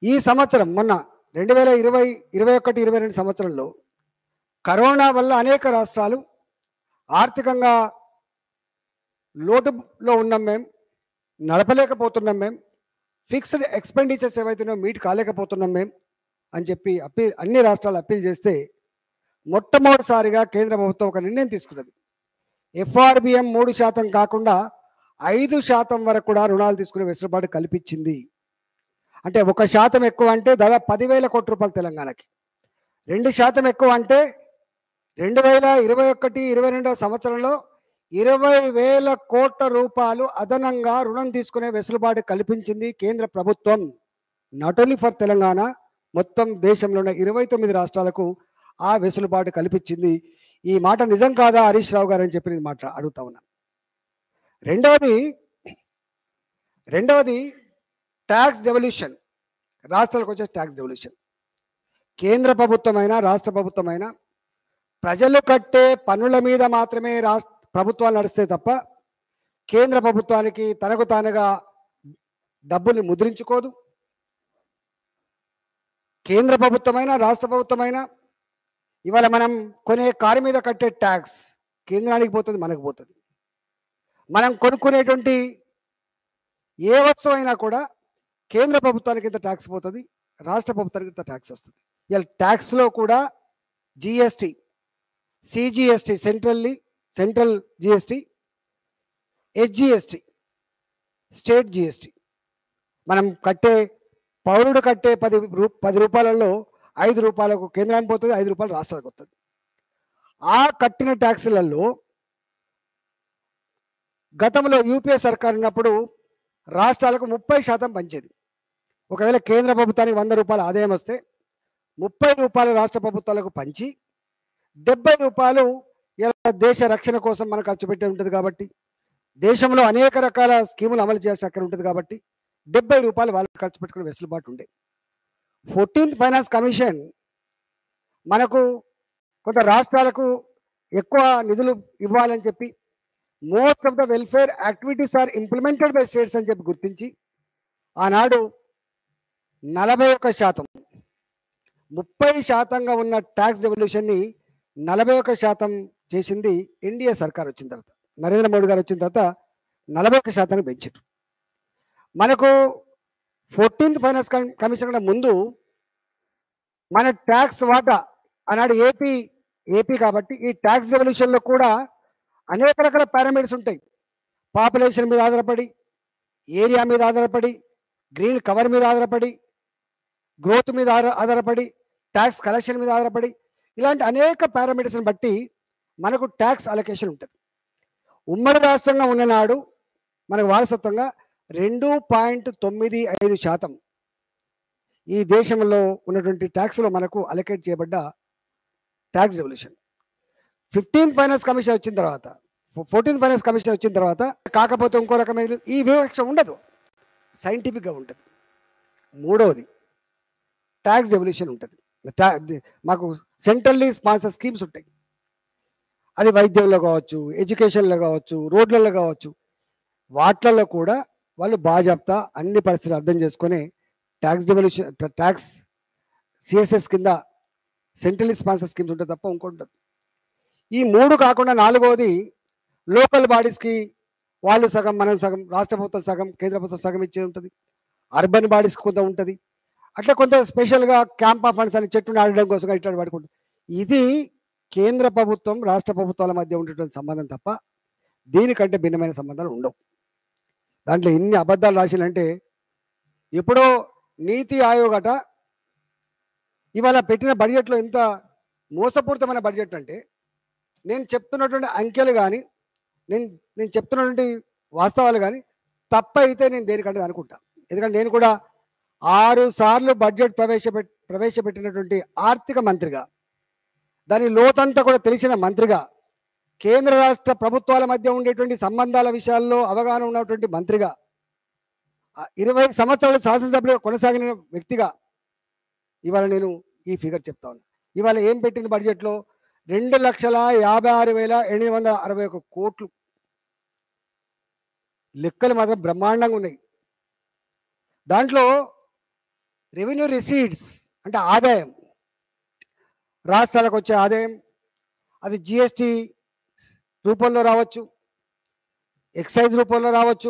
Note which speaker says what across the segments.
Speaker 1: ఈ సంవత్సరం మొన్న 2020, 21, 22 సంవత్సరంలో కరోనా వల్ల అనేక రాష్ట్రాలు ఆర్థికంగా లోటులో ఉన్నాం, మేము నడపలేకపోతున్నాం, మేము ఫిక్స్డ్ ఎక్స్పెండిచర్స్ ఏవైతున్నాయో మీట్ కాలేకపోతున్నాం మేము అని చెప్పి అన్ని రాష్ట్రాలు అప్పీల్ చేస్తే మొట్టమొదటిసారిగా కేంద్ర ప్రభుత్వం ఒక నిర్ణయం తీసుకున్నది. ఎఫ్ఆర్బిఎం 3% కాకుండా 5% వరకు కూడా రుణాలు తీసుకునే వెసులుబాటు కల్పించింది. అంటే 1% ఎక్కువ అంటే దాదాపు 10,000 కోట్ల రూపాయలు తెలంగాణకి, 2% ఎక్కువ అంటే 2021, 22 సంవత్సరంలో 20,000 కోట్ల రూపాయలు అదనంగా రుణం తీసుకునే వెసులుబాటు కల్పించింది కేంద్ర ప్రభుత్వం. నాట్ ఓన్లీ ఫర్ తెలంగాణ, మొత్తం దేశంలో ఉన్న 29 రాష్ట్రాలకు ఆ వెసులుబాటు కల్పించింది. ఈ మాట నిజం కాదా హరీష్ రావు గారు అని చెప్పి నేను అడుగుతా ఉన్నాను. రెండవది ట్యాక్స్ డెవల్యూషన్. రాష్ట్రాలకు వచ్చే ట్యాక్స్ డెవల్యూషన్. కేంద్ర ప్రభుత్వమైనా రాష్ట్ర ప్రభుత్వమైనా ప్రజలు కట్టే పన్నుల మీద మాత్రమే ప్రభుత్వాలు నడిస్తే తప్ప కేంద్ర ప్రభుత్వానికి తనకు తానుగా డబ్బుని ముద్రించుకోదు. కేంద్ర ప్రభుత్వమైనా రాష్ట్ర ప్రభుత్వమైనా ఇవాళ మనం కొనే కారు మీద కట్టే ట్యాక్స్ కేంద్రానికి పోతుంది, మనకు పోతుంది. మనం కొనుక్కునేటువంటి ఏ వస్తువు అయినా కూడా కేంద్ర ప్రభుత్వానికి ఇంత ట్యాక్స్ పోతుంది, రాష్ట్ర ప్రభుత్వానికి ఇంత ట్యాక్స్ వస్తుంది. ఇలా ట్యాక్స్లో కూడా GST, CGST, central GST, SGST, state GST. మనం పౌరుడు కట్టే 10 రూపాయలలో 5 రూపాయలకు కేంద్రానికి పోతుంది, 5 రూపాయలు రాష్ట్రానికి వస్తుంది. ఆ కట్టిన ట్యాక్సులలో గతంలో యూపీఏ సర్కార్ ఉన్నప్పుడు రాష్ట్రాలకు 30% పంచేది. ఒకవేళ కేంద్ర ప్రభుత్వానికి 100 రూపాయల ఆదాయం వస్తే 30 రూపాయలు రాష్ట్ర ప్రభుత్వాలకు పంచి 70 రూపాయలు ఇలా దేశ రక్షణ కోసం మనం ఖర్చు పెట్టే ఉంటుంది కాబట్టి, దేశంలో అనేక రకాల స్కీములు అమలు చేయాల్సిన అక్కడ ఉంటుంది కాబట్టి 70 రూపాయలు వాళ్ళకి ఖర్చు పెట్టుకునే వెసులుబాటు ఉండే. 14th ఫైనాన్స్ కమిషన్ మనకు కొంత రాష్ట్రాలకు ఎక్కువ నిధులు ఇవ్వాలని చెప్పి most of the welfare activities are implemented by states అని చెప్పి గుర్తించి ఆనాడు 41%, 30%గా ఉన్న ట్యాక్స్ డెవల్యూషన్ని 41% చేసింది ఎన్డీఏ సర్కార్ వచ్చిన తర్వాత. నరేంద్ర మోడీ గారు వచ్చిన తర్వాత 41% పెంచారు. మనకు 14th ఫైనాన్స్ కమిషన్ కన్నా ముందు మన ట్యాక్స్ వాటా ఆనాడు ఏపీ కాబట్టి ఈ ట్యాక్స్ డెవల్యూషన్లో కూడా అనేక రకాల పారామీటర్స్ ఉంటాయి. పాపులేషన్ మీద ఆధారపడి, ఏరియా మీద ఆధారపడి, గ్రీన్ కవర్ మీద ఆధారపడి, గ్రోత్ మీద ఆధారపడి, ట్యాక్స్ కలెక్షన్ మీద ఆధారపడి, ఇలాంటి అనేక పారామీటర్స్ని బట్టి మనకు ట్యాక్స్ అలొకేషన్ ఉంటుంది. ఉమ్మడి రాష్ట్రంగా ఉన్ననాడు మనకు వారసత్వంగా 2.95% ఈ దేశంలో ఉన్నటువంటి ట్యాక్స్లో మనకు అలొకేట్ చేయబడ్డ tax devolution. 14th finance commission వచ్చిన తర్వాత కాకపోతే ఇంకో రకమైన ఈ వివక్ష ఉండదు, సైంటిఫిక్గా ఉంటుంది. మూడవది ట్యాక్స్ డెవల్యూషన్ ఉంటుంది. మాకు సెంట్రల్లీ స్పాన్సర్ స్కీమ్స్ ఉంటాయి. అది వైద్యంలో కావచ్చు, ఎడ్యుకేషన్లో కావచ్చు, రోడ్లలో కావచ్చు, వాటిలలో కూడా వాళ్ళు బాజాప్తా అన్ని పరిస్థితులు అర్థం చేసుకొని ట్యాక్స్ డెవల్యూషన్, ట్యాక్స్ సిఎస్ఎస్ కింద సెంట్రల్లీ స్పాన్సర్ స్కీమ్స్ ఉంటుంది తప్ప ఇంకొంటుంది. ఈ 3 కాకుండా 4వది లోకల్ బాడీస్కి వాళ్ళు సగం, మనం సగం, రాష్ట్ర ప్రభుత్వం సగం, కేంద్ర ప్రభుత్వం సగం ఇచ్చేది ఉంటుంది. అర్బన్ బాడీస్కి కొంత ఉంటుంది. అట్లా కొంత స్పెషల్గా క్యాంప్ ఆఫ్ ఫండ్స్ అని చెట్టు నాటడం కోసం ఇట్లా పడుకుంటుంది. ఇది కేంద్ర ప్రభుత్వం రాష్ట్ర ప్రభుత్వాల మధ్య ఉండేటువంటి సంబంధం తప్ప దీనికంటే భిన్నమైన సంబంధాలు ఉండవు. దాంట్లో ఎన్ని అబద్ధాలు రాసిందంటే, ఎప్పుడో నీతి ఆయోగ్ అట ఇవాళ పెట్టిన బడ్జెట్లో ఎంత మోసపూరితమైన బడ్జెట్ అంటే, నేను చెప్తున్నటువంటి అంకెలు కానీ నేను చెప్తున్నటువంటి వాస్తవాలు కానీ తప్పైతే నేను దేనికంటే అనుకుంటా. ఎందుకంటే నేను కూడా 6 సార్లు బడ్జెట్ ప్రవేశపెట్టినటువంటి ఆర్థిక మంత్రిగా, దాని లోతంతా కూడా తెలిసిన మంత్రిగా, కేంద్ర రాష్ట్ర ప్రభుత్వాల మధ్య ఉండేటువంటి సంబంధాల విషయాల్లో అవగాహన ఉన్నటువంటి మంత్రిగా, 20 సంవత్సరాలు శాసనసభలో కొనసాగిన వ్యక్తిగా ఇవాళ నేను ఈ ఫిగర్ చెప్తా ఉన్నా. ఇవాళ ఏం పెట్టిన బడ్జెట్లో 2,56,861 కోట్లు. లెక్కలు మాత్రం బ్రహ్మాండంగా ఉన్నాయి. దాంట్లో రెవెన్యూ రిసీట్స్ అంటే ఆదాయం, రాష్ట్రాలకు వచ్చే ఆదాయం, అది జిఎస్టి రూపంలో రావచ్చు, ఎక్సైజ్ రూపంలో రావచ్చు,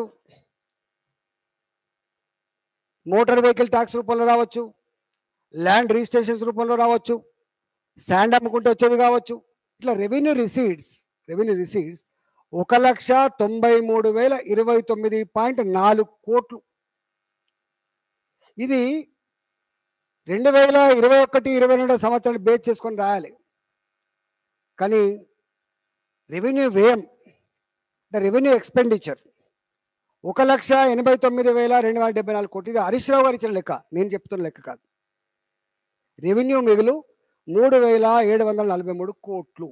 Speaker 1: మోటార్ వెహికల్ ట్యాక్స్ రూపంలో రావచ్చు, ల్యాండ్ రిజిస్ట్రేషన్స్ రూపంలో రావచ్చు, శాండ్ అమ్ముకుంటే వచ్చేది కావచ్చు. ఇట్లా రెవెన్యూ రిసీట్స్ 1,93,029.4 కోట్లు. ఇది 2021-22 సంవత్సరాలు బేస్ చేసుకొని రాయాలి. కానీ రెవెన్యూ వ్యయం, రెవెన్యూ ఎక్స్పెండిచర్ 1,89,274 కోట్లు. ఇది హరీష్ రావు గారు ఇచ్చిన లెక్క, నేను చెప్తున్న లెక్క కాదు. రెవెన్యూ మిగులు 3,743 కోట్లు,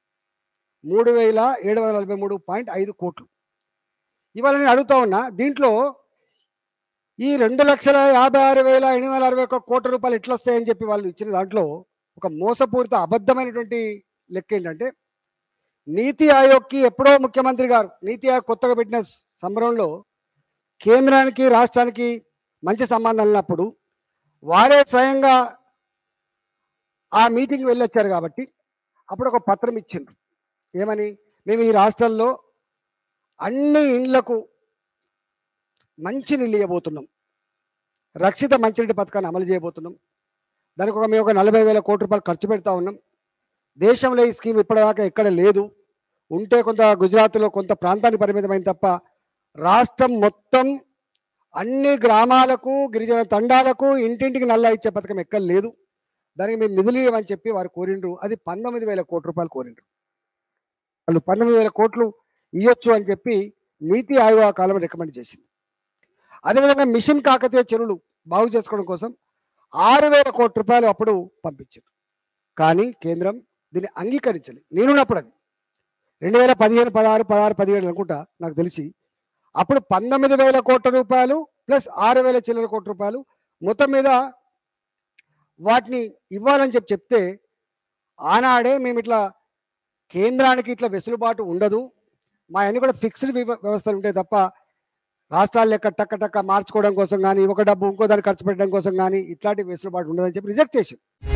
Speaker 1: 3,743.5 కోట్లు. ఇవాళ నేను అడుగుతా ఉన్నా, దీంట్లో ఈ 2,56,861 కోట్ల రూపాయలు ఎట్లా వస్తాయని చెప్పి వాళ్ళు ఇచ్చిన దాంట్లో ఒక మోసపూరిత అబద్ధమైనటువంటి లెక్క ఏంటంటే, నీతి ఆయోగ్కి ఎప్పుడో ముఖ్యమంత్రి గారు నీతి ఆయోగ్ కొత్తగా పెట్టిన సంబరంలో కేంద్రానికి రాష్ట్రానికి మంచి సంబంధం ఉన్నప్పుడు వారే స్వయంగా ఆ మీటింగ్ వెళ్ళొచ్చారు కాబట్టి అప్పుడు ఒక పత్రం ఇచ్చిండ్రు. ఏమని? మేము ఈ రాష్ట్రంలో అన్ని ఇండ్లకు మంచినీళ్ళు ఇవ్వబోతున్నాం, రక్షిత మంచినీటి పథకాన్ని అమలు చేయబోతున్నాం, దానికి మేము ఒక 40,000 కోట్ల రూపాయలు ఖర్చు పెడతా ఉన్నాం. దేశంలో ఈ స్కీమ్ ఇప్పటిదాకా ఎక్కడ లేదు, ఉంటే కొంత గుజరాత్లో కొంత ప్రాంతానికి పరిమితమైన తప్ప రాష్ట్రం మొత్తం అన్ని గ్రామాలకు గిరిజన తండాలకు ఇంటింటికి నల్లా ఇచ్చే పథకం ఎక్కడ లేదు, దానికి మేము నిధులు ఇవ్వమని చెప్పి వారు కోరిండ్రు. అది 19,000 కోట్ల రూపాయలు కోరిండ్రు. వాళ్ళు 19,000 కోట్లు ఇవ్వచ్చు అని చెప్పి నీతి ఆయోగ్ ఆ కాలంలో రికమెండ్ చేసింది. అదేవిధంగా మిషన్ కాకతీయ చెరువులు బాగు చేసుకోవడం కోసం 6,000 కోట్ల రూపాయలు అప్పుడు పంపించారు. కానీ కేంద్రం దీన్ని అంగీకరించలేదు. నేనున్నప్పుడు అది 2015, 16, 17 అనుకుంటా నాకు తెలిసి. అప్పుడు 19,000 కోట్ల రూపాయలు ప్లస్ 6,000 చిల్లర కోట్ల రూపాయలు మొత్తం మీద వాటిని ఇవ్వాలని చెప్తే ఆనాడే మేము ఇట్లా కేంద్రానికి ఇట్లా వెసులుబాటు ఉండదు, మా అన్ని కూడా ఫిక్స్డ్ వ్యవస్థలు ఉంటాయి తప్ప రాష్ట్రాల లెక్క టక్క మార్చుకోవడం కోసం కానీ ఒక డబ్బు ఇంకో దాన్ని ఖర్చు పెట్టడం కోసం కానీ ఇట్లాంటి వెసులుబాటు ఉండదని చెప్పి రిజెక్ట్ చేసి